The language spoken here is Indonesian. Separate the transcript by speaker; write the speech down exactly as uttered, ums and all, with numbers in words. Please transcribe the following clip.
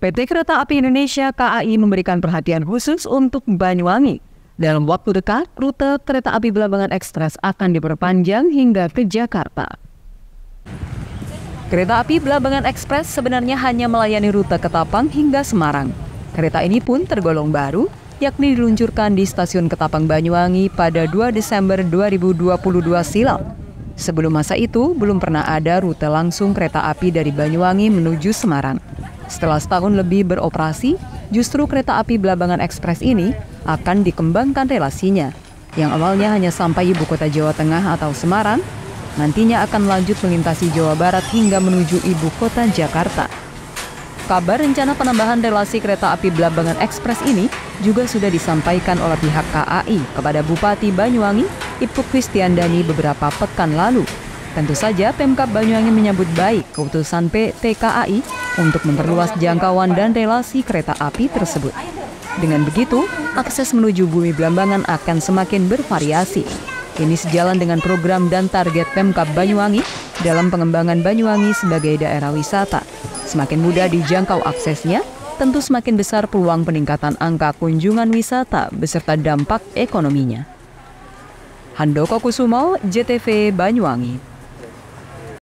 Speaker 1: P T Kereta Api Indonesia K A I memberikan perhatian khusus untuk Banyuwangi. Dalam waktu dekat, rute kereta api Belambangan Ekspres akan diperpanjang hingga ke Jakarta. Kereta api Belambangan Ekspres sebenarnya hanya melayani rute Ketapang hingga Semarang. Kereta ini pun tergolong baru, yakni diluncurkan di stasiun Ketapang Banyuwangi pada dua Desember dua ribu dua puluh dua silam. Sebelum masa itu, belum pernah ada rute langsung kereta api dari Banyuwangi menuju Semarang. Setelah setahun lebih beroperasi, justru kereta api Belambangan Ekspres ini akan dikembangkan relasinya, yang awalnya hanya sampai ibu kota Jawa Tengah atau Semarang, nantinya akan lanjut melintasi Jawa Barat hingga menuju ibu kota Jakarta. Kabar rencana penambahan relasi kereta api Belambangan Ekspres ini juga sudah disampaikan oleh pihak K A I kepada Bupati Banyuwangi, Ibu Kristiandani beberapa pekan lalu. Tentu saja Pemkab Banyuwangi menyambut baik keputusan P T K A I untuk memperluas jangkauan dan relasi kereta api tersebut. Dengan begitu, akses menuju Bumi Belambangan akan semakin bervariasi. Ini sejalan dengan program dan target Pemkab Banyuwangi dalam pengembangan Banyuwangi sebagai daerah wisata. Semakin mudah dijangkau aksesnya, tentu semakin besar peluang peningkatan angka kunjungan wisata beserta dampak ekonominya. Handoko Kusumo, J T V Banyuwangi.